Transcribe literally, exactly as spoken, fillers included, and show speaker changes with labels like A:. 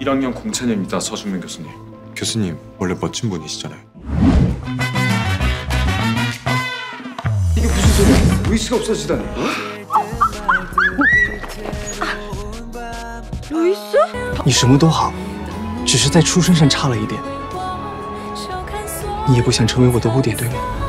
A: 일 학년 공채입니다, 서준민 교수님.
B: 교수님 원래 멋진 분이시잖아요.
C: 이게 무슨 소리야? 루이스가 없어지다니. 어?
D: 루이스?
E: 你什么都好，只是在出身上差了一点。你也不想成为我的污点，对吗？